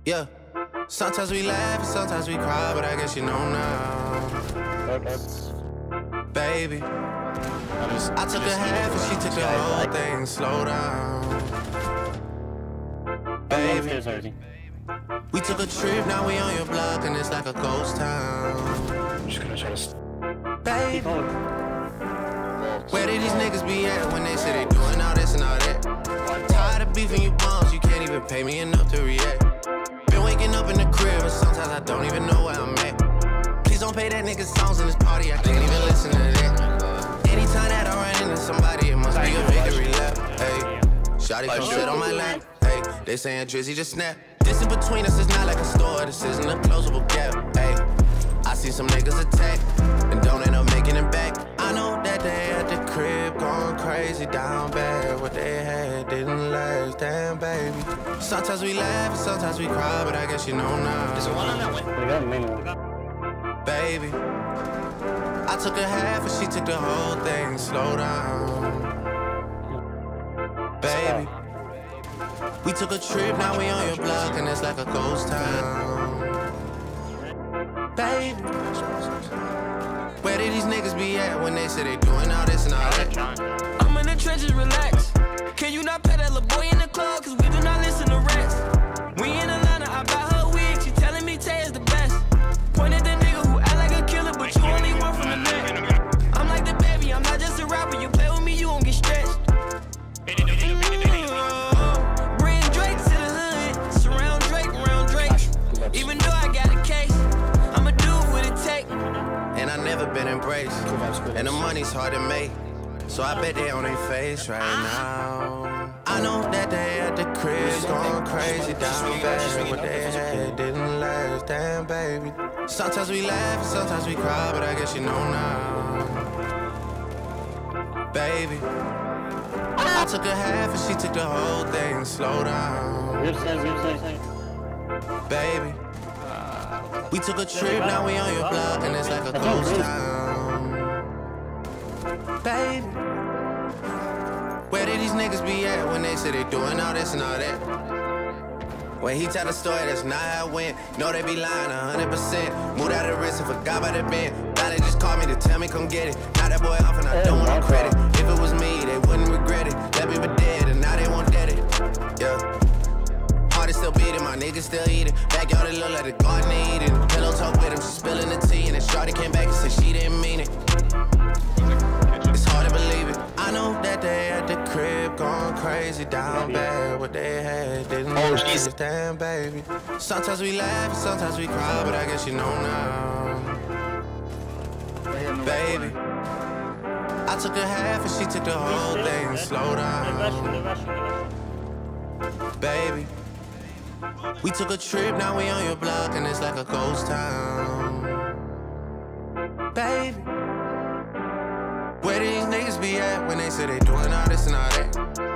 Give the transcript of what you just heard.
Yeah. Sometimes we laugh and sometimes we cry, but I guess you know now. Baby, I took a half and she took the whole thing. Slow down. Baby, we took a trip, now we on your block and it's like a ghost town. I'm just gonna try to... Baby, where did these niggas be at when they say they doing all this and all that? Tired of beefing you bums, you can't even pay me enough to react. Been waking up in the crib and sometimes I don't even know where I'm at. Please don't pay that nigga songs in this party, I can't even listen to that. Anytime that I run into somebody, it must be a victory lap. Hey, shawty come sit on my lap. Hey, they saying Drizzy just snap. This in between us is not like a store, this isn't a closable gap. Hey, I see some niggas attack and don't end up making it back. I know that they at the crib going crazy down bad. What they had didn't last, damn baby. Sometimes we laugh and sometimes we cry, but I guess you know now. There's one on that one. Baby, I took a half and she took the whole thing. Slow down. Baby, we took a trip, now we on your block and it's like a ghost town. Baby, where did these niggas be at when they say they doing all this and all that? I'm in the trenches, relax. Can you not pet that little boy in the club? Cause we do not listen to rats. We in Atlanta, I buy her wig. She telling me Tay is the best. Pointed the nigga who act like a killer, but you only one from the net. I'm like the baby, I'm not just a rapper. You play with me, you won't get stretched. Bring Drake to the hood. Surround Drake, around Drake. Even though I got a case, I'ma do what it take. And I never been embraced, and the money's hard to make, so I bet they on their face right now. I know that they at the crib going crazy down bad. What they had didn't last, damn baby. Sometimes we laugh, sometimes we cry, but I guess you know now. Baby, I took a half and she took the whole thing. Slow down. Baby, we took a trip, now we on your block and it's like a ghost town. Baby, where did these niggas be at when they say they doing all this and all that? When he tell the story, that's not how it went. No, they be lying 100%. Moved out of the wrist and forgot about the bend. Now they just called me to tell me come get it. Now that boy off and I don't want no credit. If it was me, they wouldn't regret it. Left me for dead and now they won't dead it. Yeah. Heart is still beating, my niggas still eating. Backyard, it look like the garden they eating. Pillow talk with him, she spilling the tea. And then shawty came back and said she didn't mean it. It's hard to believe it. I know that they at the crib going crazy down bad. What they had didn't last, damn baby. Sometimes we laugh, sometimes we cry, but I guess you know now. Baby, I took a half and she took the whole thing. Slow down. Baby, we took a trip, now we on your block and it's like a ghost town. Baby, where these niggas be at when they say they doing all this and all that?